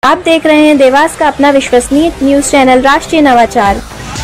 आप देख रहे हैं देवास का अपना विश्वसनीय न्यूज चैनल राष्ट्रीय नवाचार।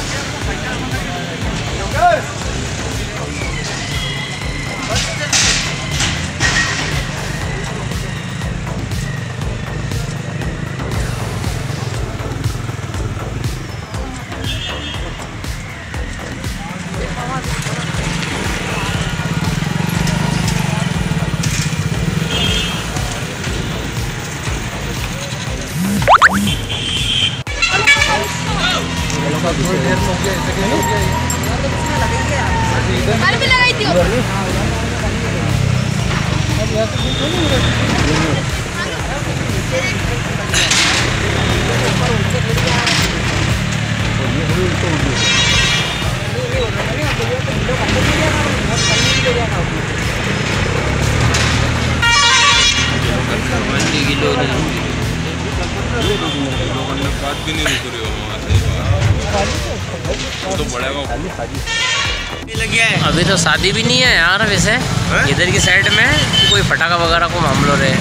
अभी तो शादी भी नहीं है यार। वैसे इधर की साइड में कोई पटाखा वगैरह को मामलों रहे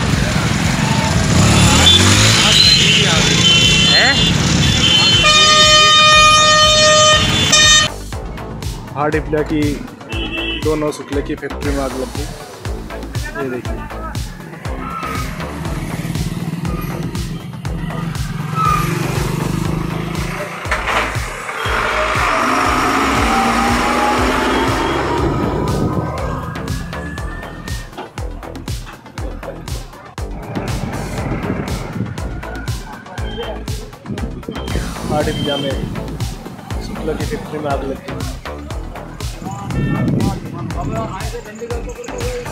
हैं। हाड़िपला की 2 9 शुक्ला की फैक्ट्री में आग लग गई। ये देखिए हाड़िपला में शुक्ला की फैक्ट्री में आग लग गई।